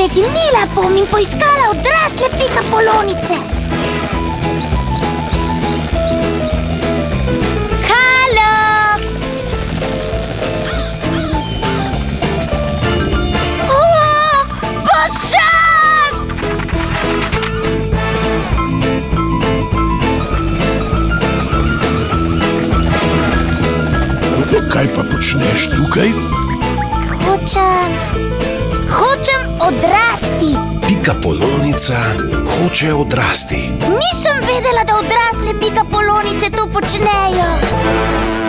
Pobegnila bom in poiskala odrasle pikapolonice. Halo! Pošast! Kaj pa počneš tukaj? Hočem odrasti. Pikapolonica hoče odrasti. Nisem vedela, da odrasle pikapolonice to počnejo.